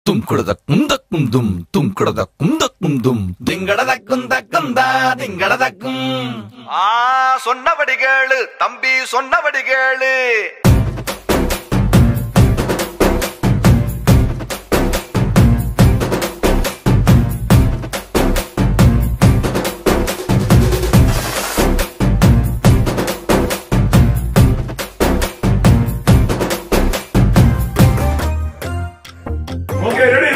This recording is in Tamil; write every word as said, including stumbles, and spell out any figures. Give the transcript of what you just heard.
tum kudakum dakum dum tum kudakum dakum dum dingadakum dakum da dingadakum. ஆ சொன்னபடி கேளு தம்பி சொன்னபடி கேளு. Okay, ready?